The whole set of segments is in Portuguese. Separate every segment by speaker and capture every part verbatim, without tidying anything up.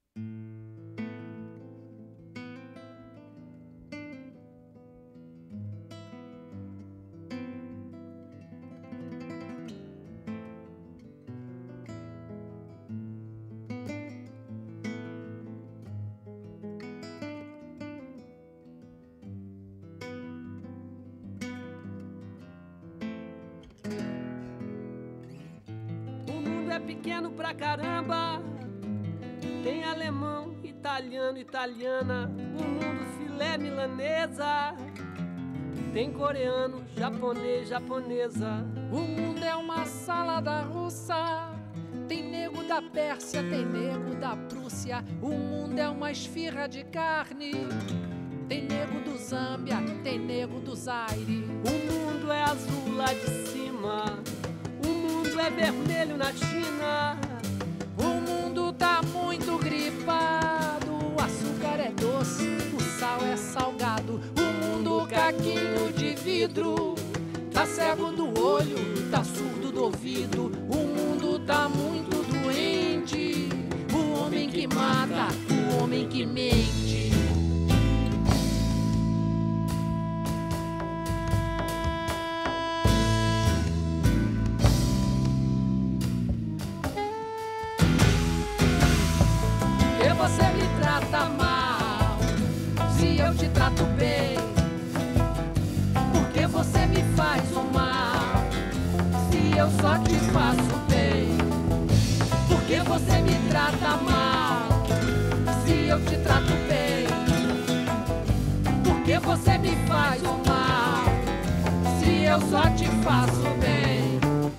Speaker 1: É pequeno pra caramba, tem alemão, italiano, italiana, o mundo filé milanesa, tem coreano, japonês, japonesa.
Speaker 2: O mundo é uma salada russa, tem nego da Pérsia, tem nego da Prússia. O mundo é uma esfirra de carne, tem nego do Zâmbia, tem nego do Zaire.
Speaker 1: O mundo é azul lá de cima, é vermelho na China.
Speaker 2: O mundo tá muito gripado, o açúcar é doce, o sal é salgado. O mundo caquinho de vidro, tá cego do olho, tá surdo do ouvido. O mundo tá muito doente, o homem que mata, o homem que mente.
Speaker 1: Você me trata mal, se eu te trato bem? Porque você me faz o mal, se eu só te faço bem? Porque você me trata mal, se eu te trato bem? Porque você me faz o mal, se eu só te faço bem?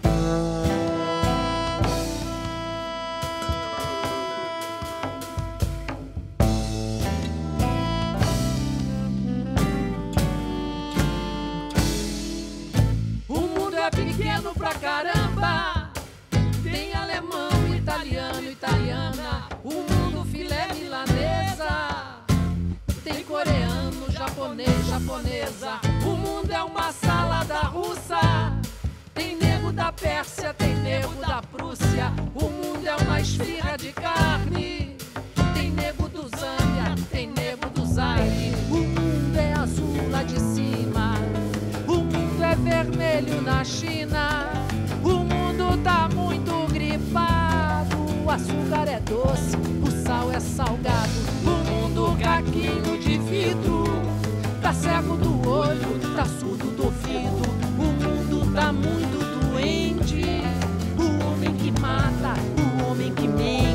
Speaker 1: Pequeno pra caramba, tem alemão, italiano, italiana, o mundo filé milanesa, tem coreano, japonês, japonesa. O mundo é uma salada russa, tem nego da Pérsia, tem nego da Prússia. O mundo é uma esfirra de carne, tem nego do Zâmbia, tem nego do Zaire. O mundo é azul lá de cima, o mundo é vermelho na China. O mundo tá muito gripado, o açúcar é doce, o sal é salgado. O mundo caquinho de vidro, tá cego do olho, tá surdo do ouvido. O mundo tá muito doente, o homem que mata, o homem que mente.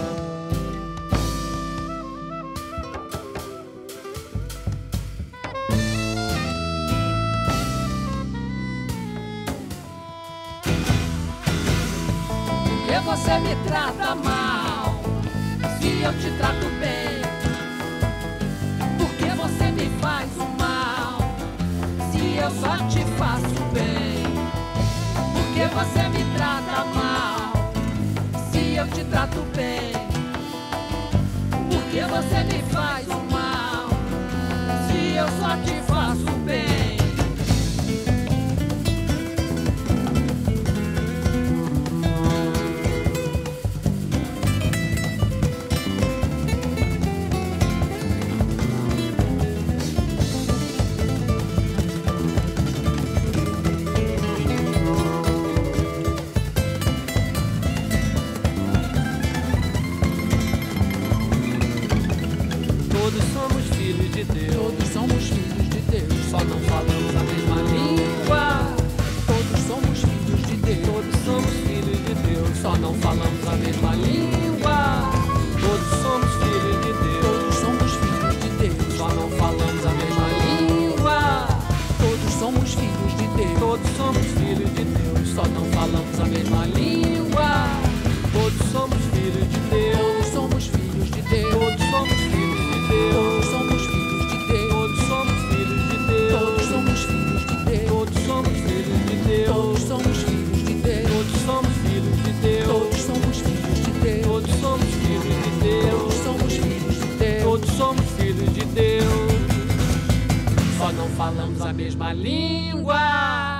Speaker 1: Você me trata mal, se eu te trato bem? Porque você me faz o mal, se eu só te faço bem? Porque você me trata mal, se eu te trato bem? Porque você me faz o mal, se eu só te faço bem? Todos somos filhos de Deus,
Speaker 2: todos somos filhos de Deus,
Speaker 1: só não falamos a mesma língua.
Speaker 2: Todos somos filhos de Deus,
Speaker 1: todos somos filhos de Deus, só não falamos a mesma língua. Todos somos filhos de Deus,
Speaker 2: todos somos filhos de Deus,
Speaker 1: só não falamos a mesma língua.
Speaker 2: Todos somos filhos de Deus,
Speaker 1: todos somos filhos de Deus, só não falamos a mesma língua. Todos somos filhos de Deus,
Speaker 2: todos somos filhos de Deus,
Speaker 1: todos somos filhos de Deus,
Speaker 2: todos somos filhos de Deus,
Speaker 1: todos somos filhos de Deus,
Speaker 2: todos somos filhos de Deus,
Speaker 1: todos somos filhos de Deus,
Speaker 2: todos somos filhos de Deus,
Speaker 1: todos somos filhos de Deus,
Speaker 2: todos somos filhos de Deus,
Speaker 1: todos somos filhos de Deus,
Speaker 2: todos somos filhos de Deus,
Speaker 1: todos somos filhos de Deus, só não falamos a mesma língua.